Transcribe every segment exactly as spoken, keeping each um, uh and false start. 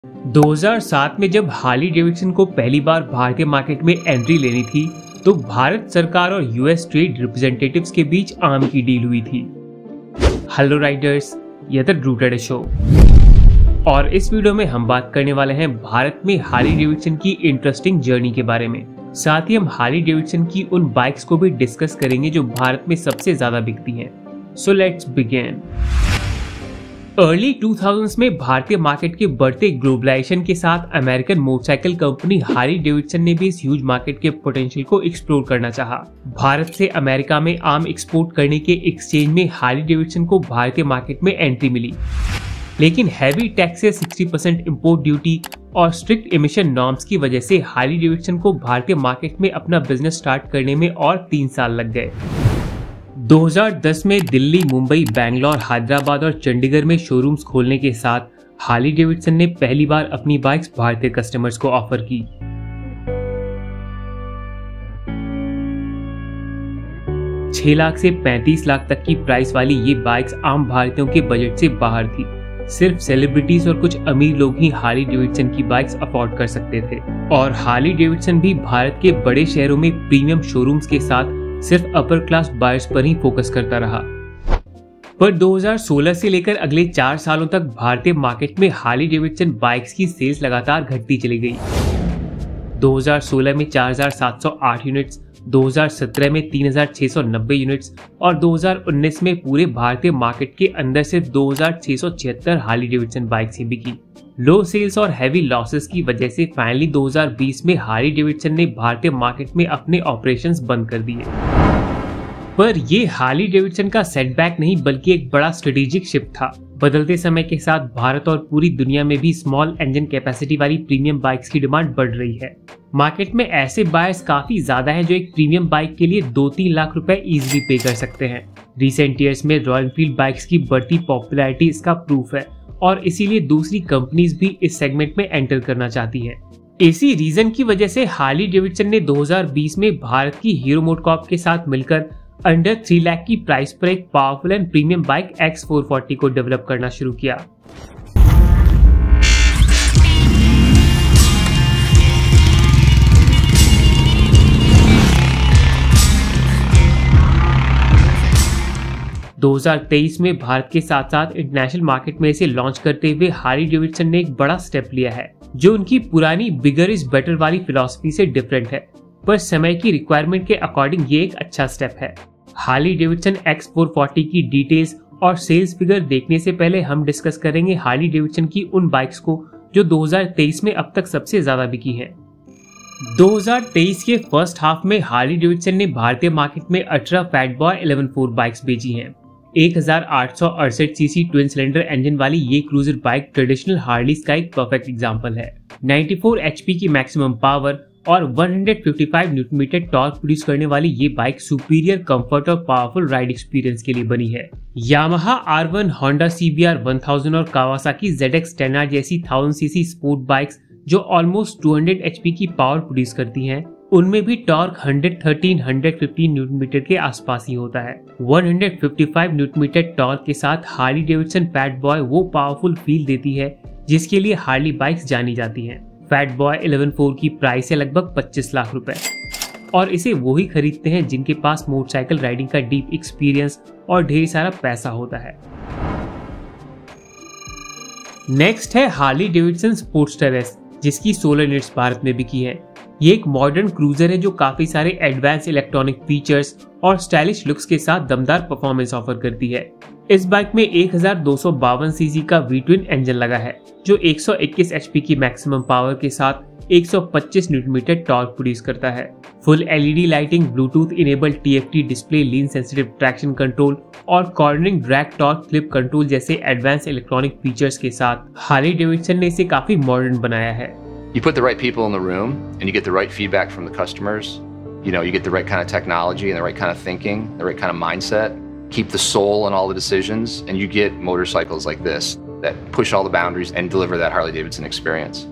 दो हज़ार सात में जब हार्ली डेविडसन को पहली बार भारतीय मार्केट में एंट्री लेनी थी तो भारत सरकार और यूएस ट्रेड रिप्रेजेंटेटिव्स के बीच आम की डील हुई थी। हेलो राइडर्स, यह द रूटेड शो और इस वीडियो में हम बात करने वाले हैं भारत में हार्ली डेविडसन की इंटरेस्टिंग जर्नी के बारे में। साथ ही हम हार्ली डेविडसन की उन बाइक्स को भी डिस्कस करेंगे जो भारत में सबसे ज्यादा बिकती हैं। So let's begin. Early two thousands में भारतीय मार्केट के बढ़ते ग्लोबलाइजेशन के साथ American motorcycle company Harley Davidson ने भी इस ह्यूज मार्केट के पोटेंशियल को एक्सप्लोर करना चाहा। भारत से अमेरिका में आर्म एक्सपोर्ट करने के एक्सचेंज में हार्ली डेविडसन को भारतीय मार्केट में एंट्री मिली, लेकिन heavy taxes, sixty percent import duty और स्ट्रिक्ट एमिशन नॉर्म्स की वजह से हार्ली डेविडसन को भारतीय मार्केट में अपना बिजनेस स्टार्ट करने में और तीन साल लग गए। दो हज़ार दस में दिल्ली, मुंबई, बैंगलोर, हैदराबाद और चंडीगढ़ में शोरूम्स खोलने के साथ हार्ली डेविडसन ने पहली बार अपनी बाइक्स भारतीय कस्टमर्स को ऑफर की। छह लाख से पैंतीस लाख तक की प्राइस वाली ये बाइक्स आम भारतीयों के बजट से बाहर थी। सिर्फ सेलिब्रिटीज और कुछ अमीर लोग ही हार्ली डेविडसन की बाइक्स अफोर्ड कर सकते थे और हार्ली डेविडसन भी भारत के बड़े शहरों में प्रीमियम शोरूम्स के साथ सिर्फ अपर क्लास बायर्स पर ही फोकस करता रहा। पर दो हज़ार सोलह से लेकर अगले चार सालों तक भारतीय मार्केट में हार्ली डेविडसन बाइक्स की सेल्स लगातार घटती चली गई। दो हज़ार सोलह में चार हज़ार सात सौ आठ यूनिट्स, दो हज़ार सत्रह में तीन हज़ार छह सौ नब्बे यूनिट्स और दो हज़ार उन्नीस में पूरे भारतीय मार्केट के अंदर सिर्फ दो हज़ार छह सौ छिहत्तर हार्ली डेविडसन बाइक्स ही बिकी। लो सेल्स और हैवी लॉसेस की वजह से फाइनली दो हज़ार बीस में हार्ली डेविडसन ने भारतीय मार्केट में अपने ऑपरेशंस बंद कर दिए। पर ये हार्ली डेविडसन का सेटबैक नहीं बल्कि एक बड़ा स्ट्रेटेजिक शिफ्ट था। बदलते समय के साथ भारत और पूरी दुनिया में भी स्मॉल इंजन कैपेसिटी वाली प्रीमियम बाइक्स की डिमांड बढ़ रही है। मार्केट में ऐसे बायर्स काफी ज्यादा हैं जो एक प्रीमियम बाइक के लिए दो तीन लाख रुपए इजीली पे कर सकते हैं। रिसेंट ईयर्स में रॉयल एनफील्ड बाइक्स की बढ़ती पॉपुलैरिटी इसका प्रूफ है और इसीलिए दूसरी कंपनीज भी इस सेगमेंट में एंटर करना चाहती हैं। इसी रीजन की वजह से हार्ली डेविडसन ने दो हज़ार बीस में भारत की हीरो मोटोकॉर्प के साथ मिलकर अंडर थ्री लाख की प्राइस पर एक powerful and premium bike X four forty को डेवलप करना शुरू किया। दो हज़ार तेईस में भारत के साथ साथ इंटरनेशनल मार्केट में इसे लॉन्च करते हुए हार्ली डेविडसन ने एक बड़ा स्टेप लिया है जो उनकी पुरानी बिगर इज बेटर वाली फिलॉसफी से डिफरेंट है, पर समय की रिक्वायरमेंट के अकॉर्डिंग ये एक अच्छा स्टेप है। Harley Davidson X four forty की डिटेल्स और सेल्स फिगर देखने से पहले हम डिस्कस करेंगे हार्ली डेविडसन की उन बाइक्स को जो दो हज़ार तेईस में अब तक सबसे ज्यादा बिकी हैं। दो हज़ार तेईस के फर्स्ट हाफ में हार्ली डेविडसन ने भारतीय मार्केट में अठारह Fat Boy eleven four bikes बेची हैं। एक हज़ार आठ सौ अड़सठ सीसी ट्विन सिलेंडर इंजन वाली ये क्रूजर बाइक ट्रेडिशनल हार्लीज का एक परफेक्ट एग्जांपल है। चौरानवे एचपी की मैक्सिमम पावर और एक सौ पचपन न्यूटन मीटर टॉर्क प्रोड्यूस करने वाली ये बाइक सुपीरियर कंफर्ट और पावरफुल राइड एक्सपीरियंस के लिए बनी है। Yamaha R one, Honda CBR one thousand और Kawasaki Z X ten R जैसी हज़ार सीसी स्पोर्ट बाइक्स जो ऑलमोस्ट दो सौ एचपी की पावर प्रोड्यूस करती हैं, उनमें भी टॉर्क एक सौ तेरह, एक सौ पंद्रह न्यूटन मीटर के आसपास ही होता है। एक सौ पचपन न्यूटन मीटर टॉर्क के साथ हार्ली डेविडसन फैट बॉय वो पावरफुल फील देती है जिसके लिए हार्ली बाइक्स जानी जाती हैं। फैट बॉय इलेवन फोर की प्राइस है लगभग पच्चीस लाख रुपए और इसे वो ही खरीदते हैं जिनके पास मोटरसाइकिल राइडिंग का डीप एक्सपीरियंस और ढेर सारा पैसा होता है। नेक्स्ट है हार्ली डेविडसन स्पोर्टस्टर एस, जिसकी सोलह यूनिट्स भारत में बिकी है। ये एक मॉडर्न क्रूजर है जो काफी सारे एडवांस इलेक्ट्रॉनिक फीचर्स और स्टाइलिश लुक्स के साथ दमदार परफॉर्मेंस ऑफर करती है। इस बाइक में एक हज़ार दो सौ बावन सीसी का वी ट्विन इंजन लगा है जो एक सौ इक्कीस एचपी की मैक्सिमम पावर के साथ एक सौ पच्चीस न्यूटन मीटर टॉर्क प्रोड्यूस करता है। Full LED lighting, Bluetooth enabled TFT display, lean sensitive traction control और cornering drag torque clip control जैसे एडवांस इलेक्ट्रॉनिक फीचर्स के साथ हार्ली डेविडसन ने इसे काफी मॉडर्न बनाया है। You put the right people in the room and you get the right feedback from the customers. You know, you get the right kind of technology and the right kind of thinking, the right kind of mindset. Keep the soul in all the decisions and you get motorcycles like this that push all the boundaries and deliver that Harley Davidson experience.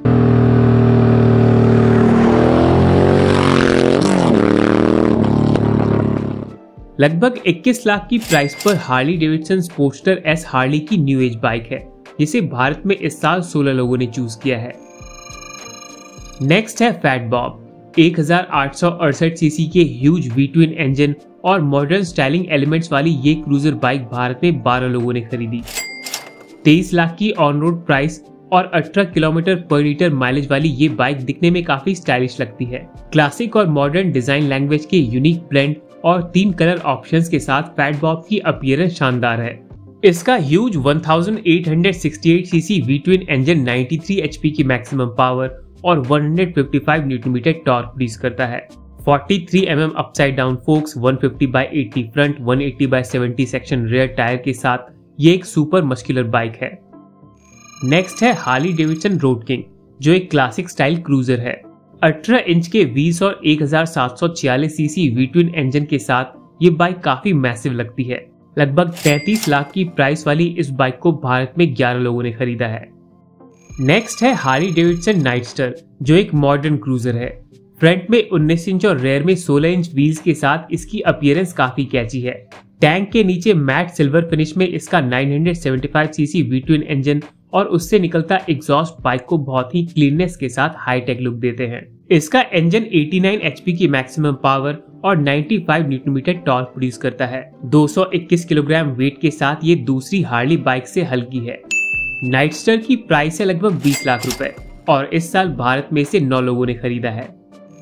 लगभग इक्कीस लाख की price पर Harley Davidson Sportster S Harley की new age bike है जिसे भारत में इस साल सोलह लोगों ने चूज किया है। नेक्स्ट है फैट बॉब। एक हज़ार आठ सौ अड़सठ सीसी के ह्यूज वी ट्विन इंजन और मॉडर्न स्टाइलिंग एलिमेंट्स वाली ये क्रूजर बाइक भारत में बारह लोगों ने खरीदी। तेईस लाख की ऑन रोड प्राइस और अठारह किलोमीटर पर लीटर माइलेज वाली ये बाइक दिखने में काफी स्टाइलिश लगती है। क्लासिक और मॉडर्न डिजाइन लैंग्वेज के यूनिक ब्लेंड और तीन कलर ऑप्शंस के साथ फैट बॉब की अपीयरेंस शानदार है। इसका ह्यूज अठारह सौ अड़सठ सीसी वी ट्विन इंजन तिरानवे एचपी की मैक्सिमम पावर और एक सौ पचपन न्यूटन मीटर टॉर्क प्रोड्यूस करता है। तैंतालीस M M upside down forks, एक सौ पचास बाय अस्सी फ्रंट, एक सौ अस्सी बाय सत्तर सेक्शन रेयर टायर के साथ ये एक सुपर मस्कुलर बाइक है। नेक्स्ट है हार्ली डेविडसन रोड किंग, जो एक क्लासिक स्टाइल क्रूजर है। अठारह इंच के व्हील्स और एक हज़ार सात सौ छियालीस सीसी वी ट्विन इंजन के साथ ये बाइक काफी मैसिव लगती है। लगभग तैंतीस लाख की प्राइस वाली इस बाइक को भारत में ग्यारह लोगों ने खरीदा है। नेक्स्ट है हार्ली डेविडसन नाइटस्टर, जो एक मॉडर्न क्रूजर है। फ्रंट में उन्नीस इंच और रेयर में सोलह इंच व्हील्स के साथ इसकी अपीयरेंस काफी कैची है। टैंक के नीचे मैट सिल्वर फिनिश में इसका नौ सौ पचहत्तर सीसी वी ट्विन इंजन और उससे निकलता एग्जॉस्ट बाइक को बहुत ही क्लीननेस के साथ हाईटेक लुक देते हैं। इसका इंजन नवासी एचपी की मैक्सिमम पावर और पचानवे न्यूटन मीटर टॉर्क प्रोड्यूस करता है। दो सौ इक्कीस किलोग्राम वेट के साथ ये दूसरी हार्ली बाइक से हल्की है। नाइटस्टर की प्राइस है लगभग बीस लाख रुपए और इस साल भारत में से नौ लोगों ने खरीदा है।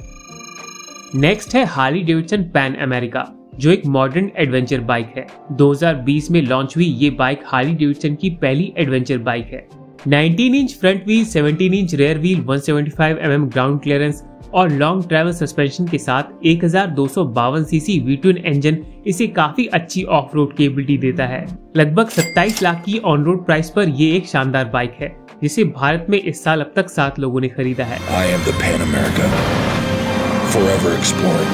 नेक्स्ट है हार्ली डेविडसन पैन अमेरिका, जो एक मॉडर्न एडवेंचर बाइक है। दो हज़ार बीस में लॉन्च हुई ये बाइक हार्ली डेविडसन की पहली एडवेंचर बाइक है। उन्नीस इंच फ्रंट व्हील, सत्रह इंच रेयर व्हील, एक सौ पचहत्तर एम एम ग्राउंड क्लियरेंस और लॉन्ग ट्रैवल सस्पेंशन के साथ एक हज़ार दो सौ बावन सीसी वी ट्विन इंजन इसे काफी अच्छी ऑफ रोड केपेबिलिटी देता है। लगभग सत्ताईस लाख की ऑन रोड प्राइस पर ये एक शानदार बाइक है, जिसे भारत में इस साल अब तक सात लोगों ने खरीदा है। I am the Pan America, forever exploring.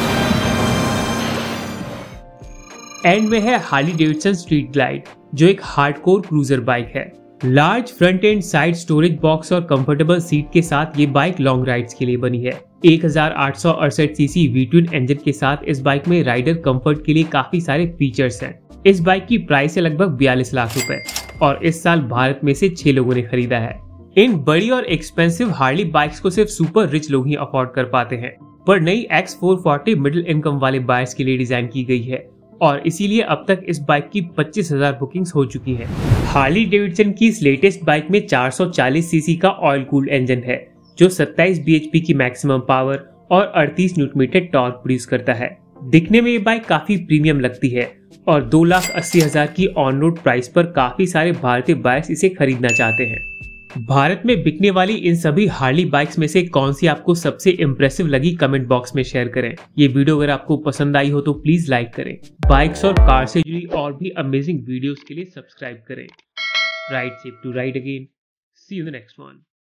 End में है हार्ली डेविडसन स्ट्रीट ग्लाइड, जो एक हार्डकोर क्रूजर बाइक है। Large front end side storage box और कंफर्टेबल सीट के साथ ये बाइक लॉन्ग राइड्स के लिए बनी है। एक हज़ार आठ सौ अड़सठ सीसी वी ट्विन इंजन के साथ इस बाइक में राइडर कंफर्ट के लिए काफी सारे फीचर्स हैं। इस बाइक की प्राइस है लगभग बयालीस लाख रुपए और इस साल भारत में से छह लोगों ने खरीदा है। इन बड़ी और एक्सपेंसिव हार्ली बाइक्स को सिर्फ सुपर रिच लोग ही अफोर्ड कर पाते हैं, पर नई X four forty middle income वाले बायर्स के लिए डिजाइन की गई है और इसीलिए अब तक इस बाइक की पच्चीस हज़ार बुकिंग्स हो चुकी हैं। हार्ली डेविडसन की इस लेटेस्ट बाइक में चार सौ चालीस सीसी का ऑयल कूल्ड इंजन है, जो सत्ताईस बीएचपी की मैक्सिमम पावर और अड़तीस न्यूटन मीटर टॉर्क प्रोड्यूस करता है। दिखने में ये बाइक काफी प्रीमियम लगती है और दो लाख अस्सी हजार की ऑन रोड प्राइस पर काफी सारे भारतीय बायर्स इसे खरीदना चाहते हैं। भारत में बिकने वाली इन सभी हार्ली बाइक्स में से कौन सी आपको सबसे इम्प्रेसिव लगी, कमेंट बॉक्स में शेयर करें। ये वीडियो अगर आपको पसंद आई हो तो प्लीज लाइक करें। बाइक्स और कार से जुड़ी और भी अमेजिंग वीडियोस के लिए सब्सक्राइब करें। Ride safe to ride again. See you in the next one.